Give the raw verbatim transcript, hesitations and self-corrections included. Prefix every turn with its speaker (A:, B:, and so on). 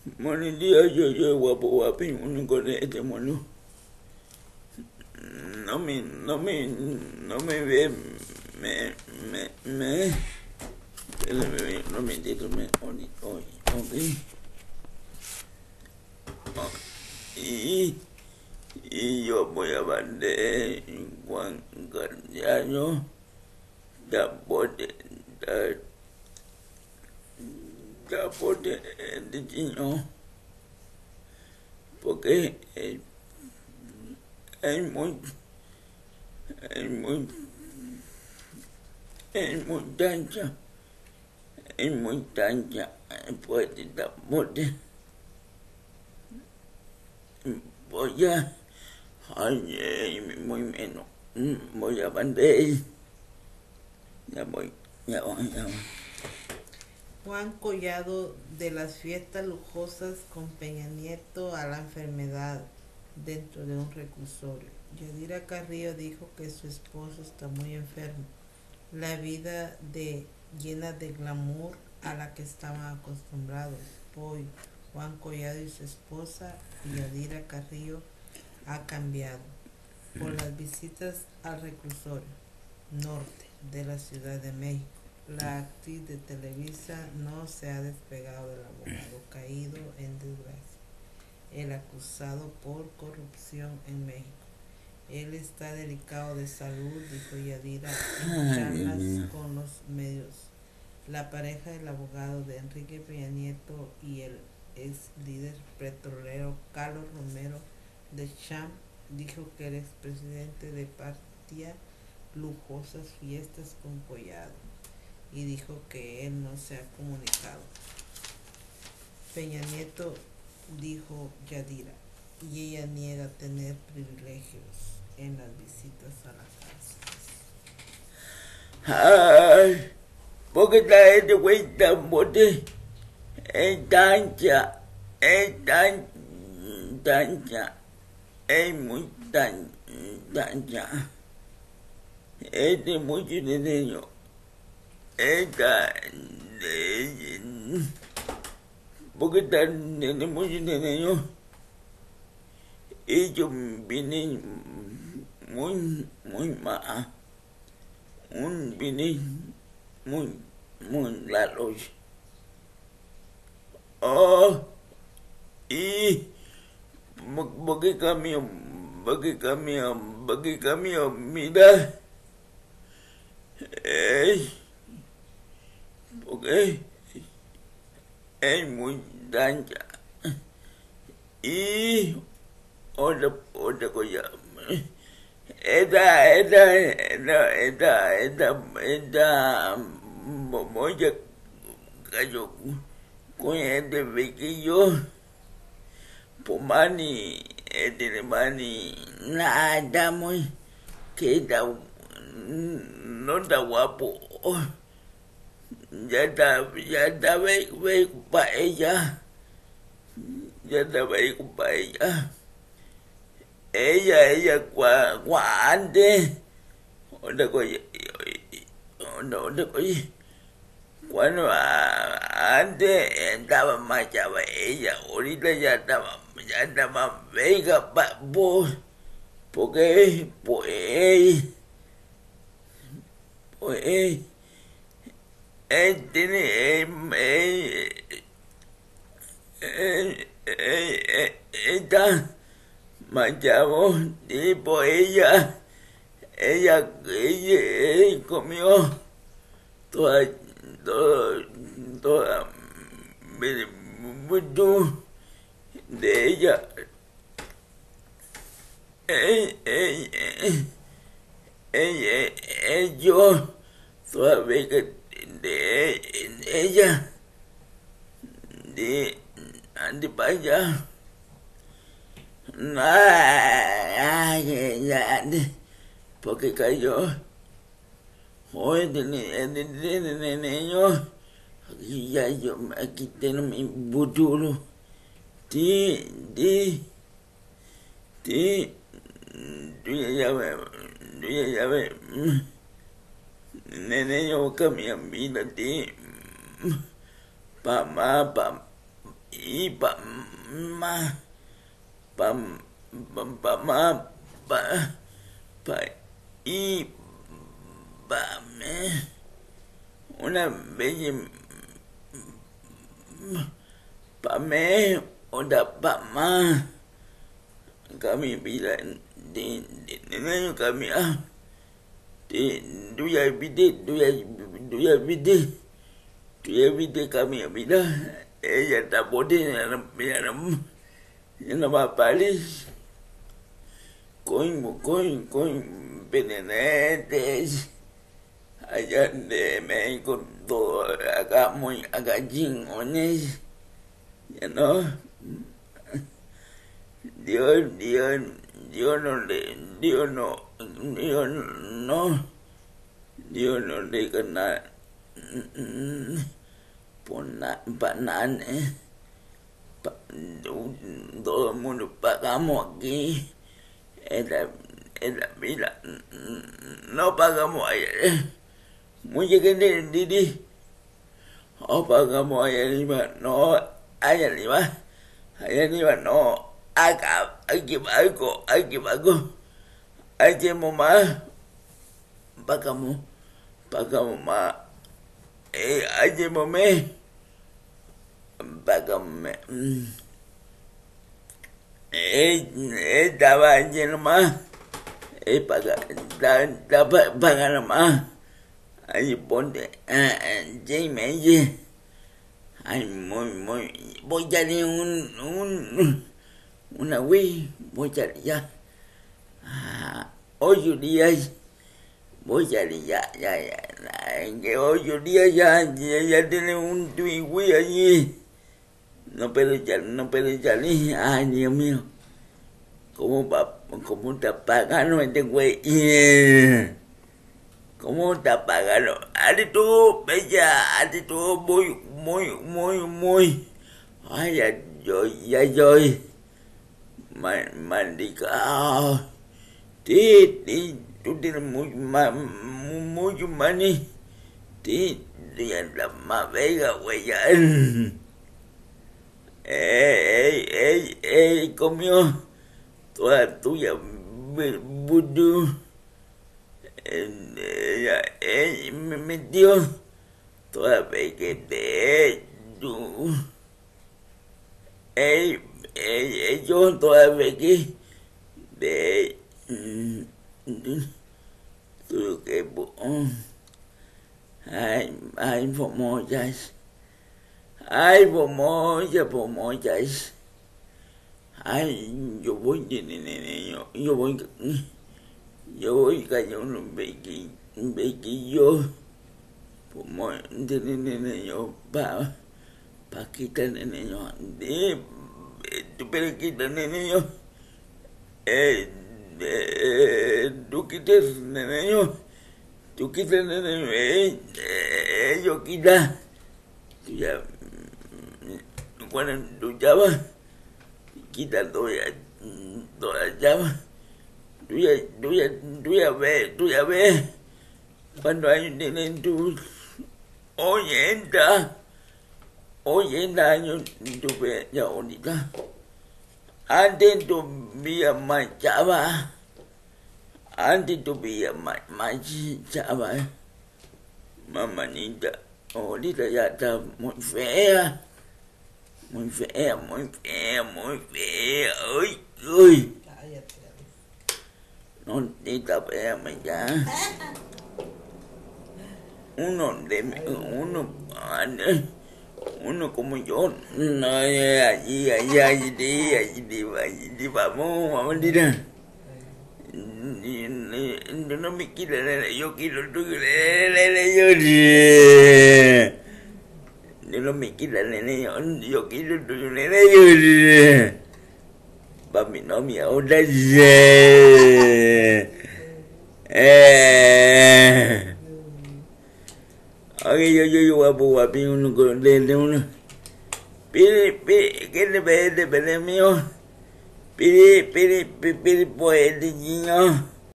A: Buenos días, yo soy guapo guapi, uno con este mono. No me, no me, no me ve, me, me, me, me, no me entiendo, me, hoy, hoy, hoy, y, y yo voy a vender Juan Cardiano, da bote, da, da bote de chino, porque es, es muy, es muy, es muy tancha, es muy tancha, pues da bote. Voy a, ay, muy menos, voy a vender, ya voy, ya voy, ya voy.
B: Juan Collado de las fiestas lujosas con Peña Nieto a la enfermedad dentro de un reclusorio. Yadira Carrillo dijo que su esposo está muy enfermo. La vida de llena de glamour a la que estaban acostumbrados. Hoy Juan Collado y su esposa Yadira Carrillo ha cambiado por las visitas al reclusorio norte de la Ciudad de México. La actriz de Televisa no se ha despegado del abogado caído en desgracia, el acusado por corrupción en México. Él está delicado de salud, dijo Yadira en charlas con los medios. La pareja del abogado de Enrique Peña Nieto y el ex líder petrolero Carlos Romero de Champ dijo que el expresidente departía lujosas fiestas con Collado y dijo que él no se ha comunicado. Peña Nieto dijo Yadira, y ella niega tener privilegios en las visitas a la cárcel.
A: Ay, porque está este güey tan bote, es tancha, es tan, tancha, es muy tan, tancha, es de mucho dinero, es tan, de, porque tan de mucho dinero, y yo vine muy, muy mal, un vine muy, muy largo. Oh, y porque cambio, porque cambio, porque cambio, mira, es, porque es muy daña. Y otra, otra cosa, esta, esta, esta, esta, esta, esta, moya cayó con este pequeño, pues mani, este mani, nada muy, que está, no está guapo, ya está, ya está ve, ve para ella, ya está ve para ella. Ella, ella, cua, cua antes, otra cosa, otra cosa, cuando antes estaba más chava ella, ahorita ya estaba, ya estaba vega para vos, porque, pues, pues, él tiene, él, él, él, él, está más chavo, tipo ella, ella, ella, él comió toda, toda, toda, mucho de ella, él, él, él, él, él, yo, todavía que de ella, de, de para allá. Ay, porque cayó. Hoy de niño, ya yo aquí tengo mi futuro. Ti, ti, ti, tú ya ves, tú ya ves, nene yo cambia vida ti, pa más, pa y pa ma pa pa pa ma pa pa y pa me una bella pa me oda pa ma kami bilang di di nene kami ah di duya bide duya duya bide duya bide kami bila ella tak boleh dalam dalam dalam apa ni coin coin coin penenetes allá de México todo acá muy acá chingones ya no Dios Dios Dios no le Dios no Dios no Dios no le kena pona banane pa, todo el mundo pagamos aquí era era mira no pagamos ayer muy gente Didi oh pagamos ayer arriba no allá arriba allá arriba no acá aquí algo aquí algo aquí mamá pagamos pagamos más eh aquí mamá pagamos eh estaba lleno más eh paga estaba pagando más ahí ponte Jaime ay muy muy voy a darle un un una Wii voy a ya ah, hoy día voy a ya ya ya que hoy día ya ya, ya tiene un Wii allí no puedo ya no puedo ya ni ay Dios mío cómo va cómo está pagando este güey cómo está pagando hazte tú bella hazte tú muy muy muy muy ay ya yo ya yo maldita ti ti tú tienes muy mucho money ti ya la más bella güey ya ey ey ey comió toda tuya vudú ella ella me metió toda vez que te tú ey ey yo toda vez que de tú que ay ay pomojas ay pomoja pomojas ay yo voy yo yo voy yo voy cayó un bequi un bequillo como de nene yo pa pa quitar nene yo de tu pero quitar nene yo eh tú quitas nene yo tú quitas nene yo eh yo quita tú ya cuando tú llamas quita toda toda llama tú ya tú ya tú ya ves tú ya ves cuando hay un nene tú oye entra oye entra yo tú ves ya ahorita antes tú veías más chava antes tú veías más más chava mamanita ahorita ya está muy fea muy fea muy fea muy fea uy uy no está fea ya uno de uno uno como yo no allí allí allí allí allí vamos vamos dirá no me quiero yo quiero tú yo no me quiero yo quiero tú yo para mi novia ahora eh oke yo yo yo guapo guapi uno con de uno pide pide que le pide pide mío pide pide pide pues de niño